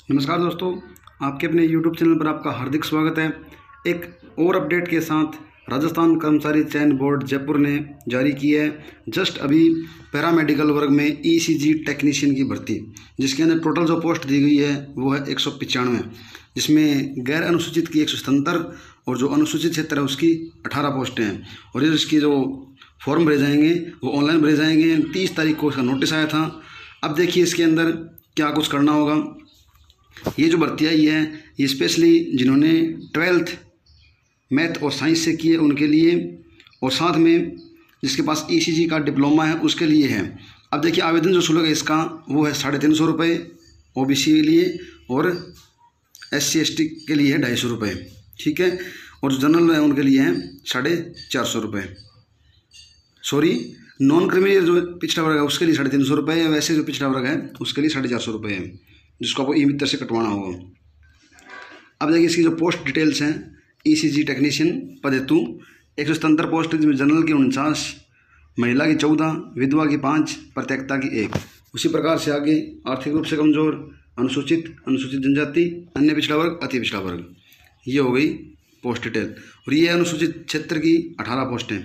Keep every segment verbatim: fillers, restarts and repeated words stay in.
नमस्कार दोस्तों, आपके अपने यूट्यूब चैनल पर आपका हार्दिक स्वागत है। एक और अपडेट के साथ राजस्थान कर्मचारी चयन बोर्ड जयपुर ने जारी की है जस्ट अभी पैरामेडिकल वर्ग में ईसीजी टेक्नीशियन की भर्ती, जिसके अंदर टोटल जो पोस्ट दी गई है वो है एक सौ पचानवे, जिसमें गैर अनुसूचित की एक सौ सतहत्तर और जो अनुसूचित क्षेत्र है उसकी अठारह पोस्टें हैं। और ये इसकी जो फॉर्म भरे जाएंगे वो ऑनलाइन भरे जाएंगे। तीस तारीख को इसका नोटिस आया था। अब देखिए इसके अंदर क्या कुछ करना होगा। ये जो भर्ती आई है ये स्पेशली जिन्होंने ट्वेल्थ मैथ और साइंस से किए उनके लिए, और साथ में जिसके पास ईसीजी का डिप्लोमा है उसके लिए है। अब देखिए आवेदन जो शुल्क है इसका वो है साढ़े तीन सौ रुपये ओबीसी के लिए, और एससी एसटी के लिए है ढाई सौ रुपये, ठीक है। और जो जनरल है उनके लिए है साढ़े चार सौ रुपये, सॉरी नॉन क्रिमिनल जो पिछड़ा वर्ग है उसके लिए साढ़े तीन सौ रुपये है, वैसे जो पिछड़ा वर्ग है उसके लिए साढ़े चार सौ रुपये है, जिसको आपको ई मित्र से कटवाना होगा। अब देखिए इसकी जो पोस्ट डिटेल्स हैं, ईसीजी टेक्नीशियन पद हेतु एक सौ सतहत्तर पोस्ट, जिसमें जनरल की उनचास, महिला की चौदह, विधवा की पाँच, प्रत्येकता की एक। उसी प्रकार से आगे आर्थिक रूप से कमजोर, अनुसूचित, अनुसूचित जनजाति, अन्य पिछड़ा वर्ग, अति पिछड़ा वर्ग, ये हो गई पोस्ट डिटेल। और ये अनुसूचित क्षेत्र की अठारह पोस्टें।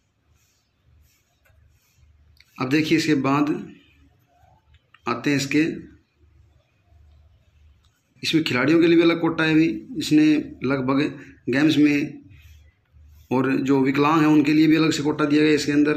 अब देखिए इसके बाद आते हैं इसके इसमें खिलाड़ियों के लिए भी अलग कोटा है अभी, इसने लगभग गेम्स में, और जो विकलांग हैं उनके लिए भी अलग से कोटा दिया गया। इसके अंदर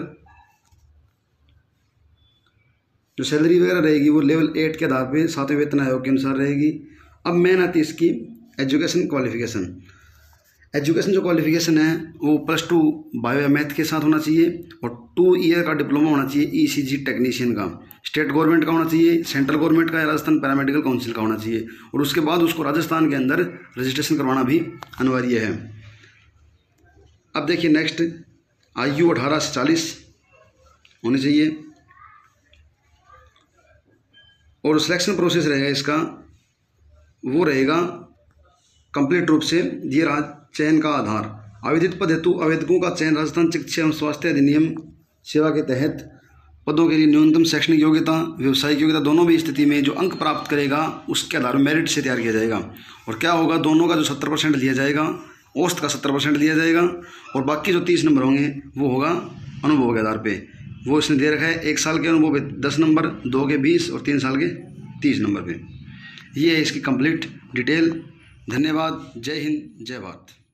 जो सैलरी वगैरह रहेगी वो लेवल एट के आधार पे सातवें वेतन आयोग के अनुसार रहेगी। अब मेन आती है इसकी एजुकेशन क्वालिफिकेशन। एजुकेशन जो क्वालिफिकेशन है वो प्लस टू बायो या मैथ के साथ होना चाहिए, और टू ईयर का डिप्लोमा होना चाहिए ईसीजी टेक्नीशियन का। स्टेट गवर्नमेंट का होना चाहिए, सेंट्रल गवर्नमेंट का या राजस्थान पैरामेडिकल काउंसिल का होना चाहिए, और उसके बाद उसको राजस्थान के अंदर रजिस्ट्रेशन करवाना भी अनिवार्य है। अब देखिए नेक्स्ट, आयु अठारह से चालीस होनी चाहिए, और सिलेक्शन प्रोसेस रहेगा इसका वो रहेगा कंप्लीट रूप से दिए राज चयन का आधार। आवेदित पद हेतु आवेदकों का चयन राजस्थान चिकित्सा एवं स्वास्थ्य अधिनियम सेवा के तहत पदों के लिए न्यूनतम शैक्षणिक योग्यता, व्यावसायिक योग्यता दोनों भी स्थिति में जो अंक प्राप्त करेगा उसके आधार में मेरिट से तैयार किया जाएगा। और क्या होगा, दोनों का जो सत्तर परसेंट लिया जाएगा, औसत का सत्तर परसेंट लिया जाएगा, और बाकी जो तीस नंबर होंगे वो होगा अनुभव के आधार पे। वो इसने दे रखा है एक साल के अनुभव पे दस नंबर, दो के बीस और तीन साल के तीस नंबर पे। ये है इसकी कंप्लीट डिटेल। धन्यवाद। जय हिंद, जय भारत।